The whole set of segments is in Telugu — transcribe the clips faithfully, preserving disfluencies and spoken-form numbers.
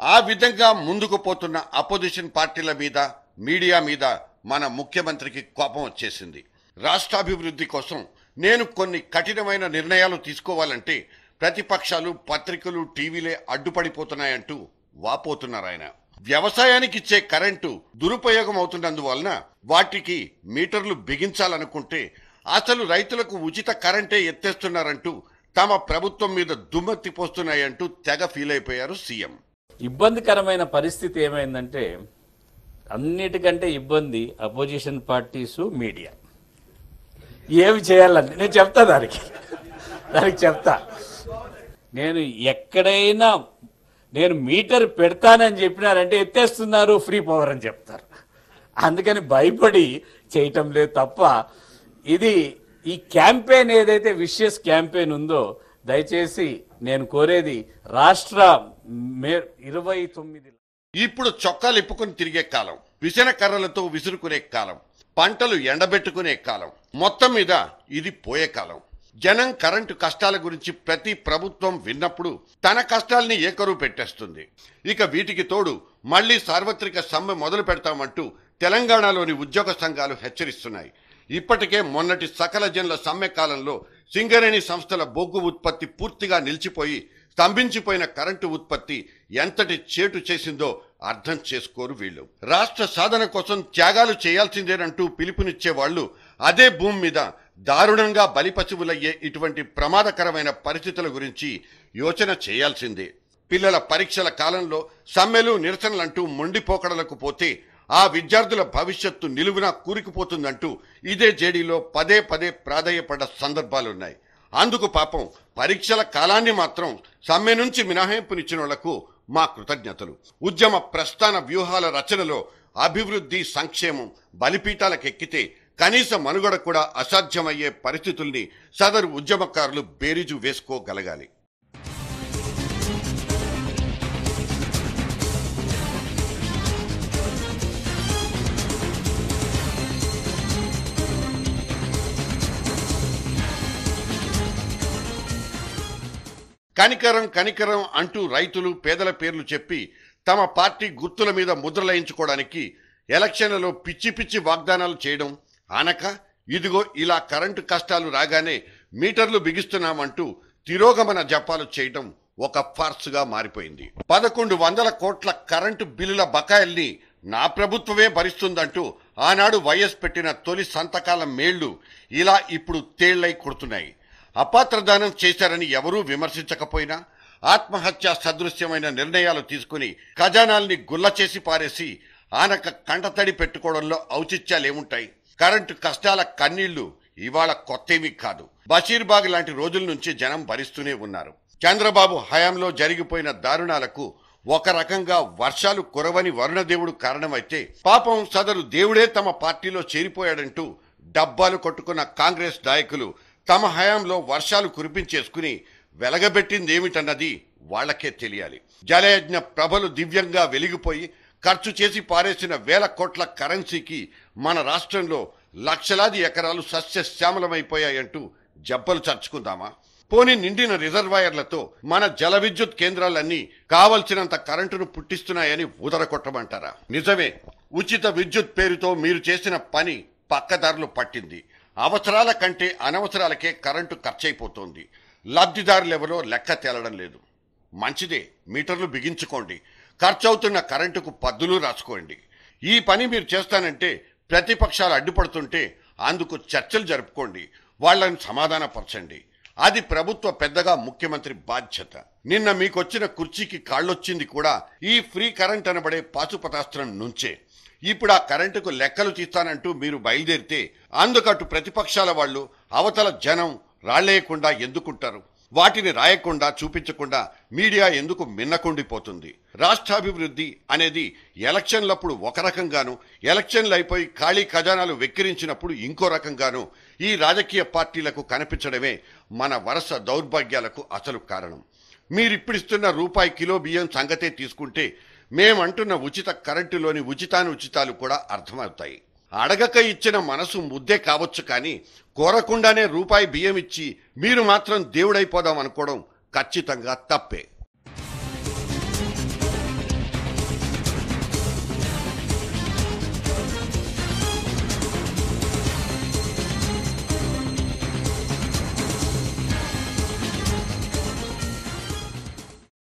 ఆ విధంగా ముందుకు పోతున్న అపోజిషన్ పార్టీల మీద, మీడియా మీద మన ముఖ్యమంత్రికి కోపం వచ్చేసింది. రాష్ట్రాభివృద్ధి కోసం నేను కొన్ని కఠినమైన నిర్ణయాలు తీసుకోవాలంటే ప్రతిపక్షాలు, పత్రికలు, టీవీలే అడ్డుపడిపోతున్నాయంటూ వాపోతున్నారు ఆయన. వ్యవసాయానికి ఇచ్చే కరెంటు దురుపయోగం అవుతున్నందువలన వాటికి మీటర్లు బిగించాలనుకుంటే అసలు రైతులకు ఉచిత కరెంటే ఎత్తేస్తున్నారంటూ తమ ప్రభుత్వం మీద దుమ్మెత్తి పోస్తున్నాయంటూ తెగ ఫీల్ అయిపోయారు సీఎం. ఇబ్బందికరమైన పరిస్థితి ఏమైందంటే, అన్నిటికంటే ఇబ్బంది అపోజిషన్ పార్టీసు, మీడియా. ఏమి చేయాలని నేను చెప్తా, దానికి దానికి చెప్తా. నేను ఎక్కడైనా నేను మీటర్ పెడతానని చెప్పినారంటే ఎత్తేస్తున్నారు, ఫ్రీ పవర్ అని చెప్తారు. అందుకని భయపడి చేయటం లేదు తప్ప, ఇది ఈ క్యాంపెయిన్ ఏదైతే విషియస్ క్యాంపెయిన్ ఉందో, దయచేసి నేను కోరేది రాష్ట్ర ఇరవై తొమ్మిది ఇప్పుడు చొక్కాలు ఇప్పుకుని తిరిగే కాలం, విసన కర్రలతో విసురుకునే కాలం, పంటలు ఎండబెట్టుకునే కాలం, మొత్తం మీద ఇది పోయే కాలం. జనం కరెంటు కష్టాల గురించి ప్రతి ప్రభుత్వం విన్నప్పుడు తన కష్టాల్ని ఏకరువు పెట్టేస్తుంది. ఇక వీటికి తోడు మళ్లీ సార్వత్రిక సమ్మె మొదలు పెడతామంటూ తెలంగాణలోని ఉద్యోగ సంఘాలు హెచ్చరిస్తున్నాయి. ఇప్పటికే మొన్నటి సకల జనుల సమ్మె కాలంలో సింగరేణి సంస్థల బొగ్గు ఉత్పత్తి పూర్తిగా నిలిచిపోయి స్తంభించిపోయిన కరెంటు ఉత్పత్తి ఎంతటి చేటు చేసిందో అర్థం చేసుకోరు వీళ్ళు. రాష్ట్ర సాధన కోసం త్యాగాలు చేయాల్సిందేనంటూ పిలుపునిచ్చే వాళ్ళు అదే భూమి మీద దారుణంగా బలిపశువులయ్యే ఇటువంటి ప్రమాదకరమైన పరిస్థితుల గురించి యోచన చేయాల్సిందే. పిల్లల పరీక్షల కాలంలో సమ్మెలు, నిరసనలంటూ మొండిపోకడలకు పోతే ఆ విద్యార్థుల భవిష్యత్తు నిలువునా కూరుకుపోతుందంటూ ఇదే జేడీలో పదే పదే ప్రాధేయపడ్డ సందర్భాలున్నాయి. అందుకు పాపం పరీక్షల కాలాన్ని మాత్రం సమ్మె నుంచి మినహాయింపునిచ్చిన వాళ్లకు మా కృతజ్ఞతలు. ఉద్యమ ప్రస్థాన వ్యూహాల రచనలో అభివృద్ధి, సంక్షేమం బలిపీఠాలకెక్కితే కనీస మనుగడ కూడా అసాధ్యమయ్యే పరిస్థితుల్ని సదరు ఉద్యమకారులు బేరీజు వేసుకోగలగాలి. కనికరం కనికరం అంటూ రైతులు, పేదల పేర్లు చెప్పి తమ పార్టీ గుర్తుల మీద ముద్రలయించుకోవడానికి ఎలక్షన్లలో పిచ్చి పిచ్చి వాగ్దానాలు చేయడం ఆనక, ఇదిగో ఇలా కరెంటు కష్టాలు రాగానే మీటర్లు బిగిస్తున్నామంటూ తిరోగమన జపాలు చేయడం ఒక ఫార్స్గా మారిపోయింది. పదకొండు వందల కోట్ల కరెంటు బిల్లుల బకాయిల్ని నా ప్రభుత్వమే భరిస్తుందంటూ ఆనాడు వైఎస్ పెట్టిన తొలి సంతకాల మేళ్లు ఇలా ఇప్పుడు తేళ్లై కొడుతున్నాయి. అపాత్రదానం చేశారని ఎవరూ విమర్శించకపోయినా ఆత్మహత్య సదృశ్యమైన నిర్ణయాలు తీసుకుని ఖజానాల్ని గుల్ల చేసి పారేసి ఆనక కంటతడి పెట్టుకోవడంలో ఔచిత్యాలేముంటాయి? కరెంటు కష్టాల కన్నీళ్లు ఇవాళ కొత్తేమీ కాదు. బషీర్బాగ్ లాంటి రోజుల నుంచి జనం భరిస్తూనే ఉన్నారు. చంద్రబాబు హయాంలో జరిగిపోయిన దారుణాలకు ఒక రకంగా వర్షాలు కురవని వరుణదేవుడు కారణమైతే, పాపం సదరు దేవుడే తమ పార్టీలో చేరిపోయాడంటూ డబ్బాలు కొట్టుకున్న కాంగ్రెస్ నాయకులు తమ హయాంలో వర్షాలు కురిపించేసుకుని వెలగబెట్టిందేమిటన్నది వాళ్లకే తెలియాలి. జలయజ్ఞ ప్రభలు దివ్యంగా వెలిగిపోయి ఖర్చు చేసి పారేసిన వేల కోట్ల కరెన్సీకి మన రాష్ట్రంలో లక్షలాది ఎకరాలు సస్యశ్యామలమైపోయాయంటూ జబ్బలు చర్చుకుందామా? పోని నిండిన రిజర్వాయర్లతో మన జల విద్యుత్ కేంద్రాలన్నీ కావలసినంత కరెంటును పుట్టిస్తున్నాయని ఊదరకొట్టమంటారా? నిజమే, ఉచిత విద్యుత్ పేరుతో మీరు చేసిన పని పక్కదారులు పట్టింది. అవసరాల కంటే అనవసరాలకే కరెంటు ఖర్చయిపోతోంది. లబ్ధిదారులెవరో లెక్క తేలడం లేదు. మంచిదే, మీటర్లు బిగించుకోండి, ఖర్చవుతున్న కరెంటుకు పద్దులు రాసుకోండి. ఈ పని మీరు చేస్తానంటే ప్రతిపక్షాలు అడ్డుపడుతుంటే అందుకు చర్చలు జరుపుకోండి, వాళ్లను సమాధానపరచండి. అది ప్రభుత్వ పెద్దగా ముఖ్యమంత్రి బాధ్యత. నిన్న మీకొచ్చిన కుర్చీకి కాళ్ళొచ్చింది కూడా ఈ ఫ్రీ కరెంట్ అనబడే పాశుపతాస్త్రం నుంచే. ఇప్పుడు ఆ కరెంటుకు లెక్కలు తీస్తానంటూ మీరు బయలుదేరితే అందుకటు ప్రతిపక్షాల వాళ్ళు, అవతల జనం రాళ్లేయకుండా ఎందుకుంటారు? వాటిని రాయకుండా, చూపించకుండా మీడియా ఎందుకు మిన్నకుండిపోతుంది? రాష్ట్రాభివృద్ధి అనేది ఎలక్షన్లప్పుడు ఒక రకంగాను, ఎలక్షన్లు అయిపోయి ఖాళీ ఖజానాలు వెక్కిరించినప్పుడు ఇంకో రకంగాను ఈ రాజకీయ పార్టీలకు కనిపించడమే మన వరుస దౌర్భాగ్యాలకు అసలు కారణం. మీరిప్పుడిస్తున్న రూపాయి కిలో బియ్యం సంగతే తీసుకుంటే మేమంటున్న ఉచిత కరెంటులోని ఉచితానుచితాలు కూడా అర్థమవుతాయి. అడగక ఇచ్చిన మనసు ముద్దే కావచ్చు, కానీ కోరకుండానే రూపాయి బియ్యం ఇచ్చి మీరు మాత్రం దేవుడైపోదాం అనుకోవడం ఖచ్చితంగా తప్పే.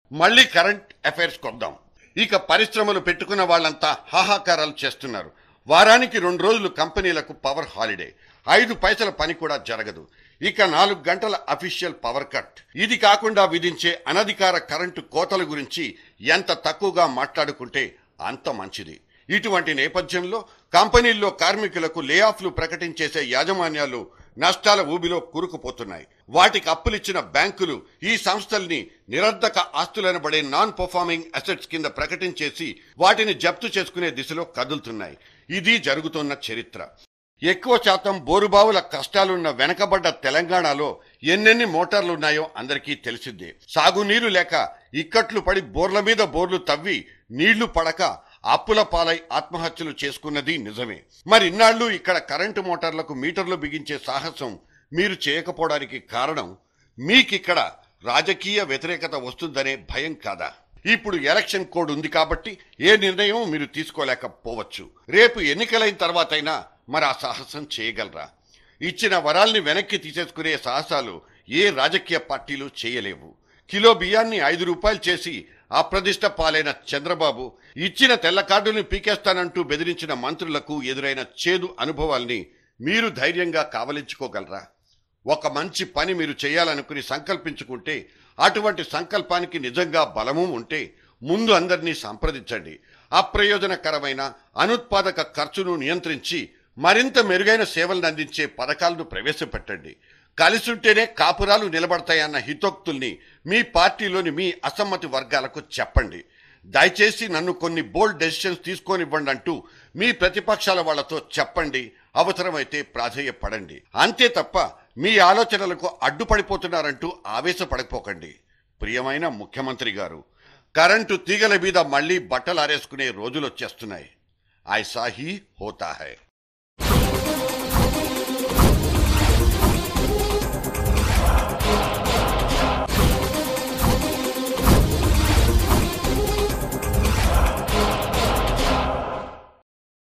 మళ్ళీ కరెంట్ అఫైర్స్ కొద్దాం. ఇక పరిశ్రమలు పెట్టుకున్న వాళ్ళంతా హాహాకారాలు చేస్తున్నారు. వారానికి రెండు రోజులు కంపెనీలకు పవర్ హాలిడే, ఐదు పైసల పని కూడా జరగదు. ఇక నాలుగు గంటల అఫీషియల్ పవర్ కట్. ఇది కాకుండా విధించే అనధికార కరెంటు కోతల గురించి ఎంత తక్కువగా మాట్లాడుకుంటే అంత మంచిది. ఇటువంటి నేపథ్యంలో కంపెనీల్లో కార్మికులకు లే ఆఫ్లు ప్రకటించేసే యాజమాన్యాలు నష్టాల ఊబిలో కూరుకుపోతున్నాయి. వాటికి అప్పులిచ్చిన బ్యాంకులు ఈ సంస్థల్ని నిరర్ధక ఆస్తులనబడే నాన్ పర్ఫార్మింగ్ అసెట్స్ కింద ప్రకటించేసి వాటిని జప్తు చేసుకునే దిశలో కదులుతున్నాయి. ఇది జరుగుతున్న చరిత్ర. ఎక్కువ శాతం బోరుబావుల కష్టాలున్న వెనకబడ్డ తెలంగాణలో ఎన్నెన్ని మోటార్లున్నాయో అందరికీ తెలిసిందే. సాగునీరు లేక ఇక్కట్లు పడి బోర్ల మీద బోర్లు తవ్వి నీళ్లు పడక అప్పుల పాలై ఆత్మహత్యలు చేసుకున్నది నిజమే. మరి ఇన్నాళ్లు ఇక్కడ కరెంటు మోటార్లకు మీటర్లు బిగించే సాహసం మీరు చేయకపోవడానికి కారణం మీకిక్కడ రాజకీయ వ్యతిరేకత వస్తుందనే భయం కాదా? ఇప్పుడు ఎలక్షన్ కోడ్ ఉంది కాబట్టి ఏ నిర్ణయం మీరు తీసుకోలేకపోవచ్చు. రేపు ఎన్నికలైన తర్వాతైనా మరి ఆ సాహసం చేయగలరా? ఇచ్చిన వరాల్ని వెనక్కి తీసేసుకునే సాహసాలు ఏ రాజకీయ పార్టీలు చేయలేవు. కిలో బియ్యాన్ని ఐదు రూపాయలు చేసి అప్రదిష్ట పాలైన చంద్రబాబు, ఇచ్చిన తెల్ల కార్డుల్ని పీకేస్తానంటూ బెదిరించిన మంత్రులకు ఎదురైన చేదు అనుభవాల్ని మీరు ధైర్యంగా కావలించుకోగలరా? ఒక మంచి పని మీరు చేయాలనుకుని సంకల్పించుకుంటే, అటువంటి సంకల్పానికి నిజంగా బలము ఉంటే ముందు అందరినీ సంప్రదించండి. అప్రయోజనకరమైన అనుత్పాదక ఖర్చును నియంత్రించి మరింత మెరుగైన సేవలను అందించే పథకాలను ప్రవేశపెట్టండి. కలిసుంటేనే కాపురాలు నిలబడతాయన్న హితోక్తుల్ని మీ పార్టీలోని మీ అసమ్మతి వర్గాలకు చెప్పండి. దయచేసి నన్ను కొన్ని బోల్డ్ డెసిషన్స్ తీసుకోనివ్వండి అంటూ మీ ప్రతిపక్షాల వాళ్లతో చెప్పండి. అవసరమైతే ప్రాధేయపడండి. అంతే తప్ప మీ ఆలోచనలకు అడ్డుపడిపోతున్నారంటూ ఆవేశపడకపోకండి. ప్రియమైన ముఖ్యమంత్రి గారు, కరెంటు తీగల మీద మళ్లీ బట్టలు ఆరేసుకునే రోజులు వచ్చేస్తున్నాయి. ఐసా హీ హోతా హై.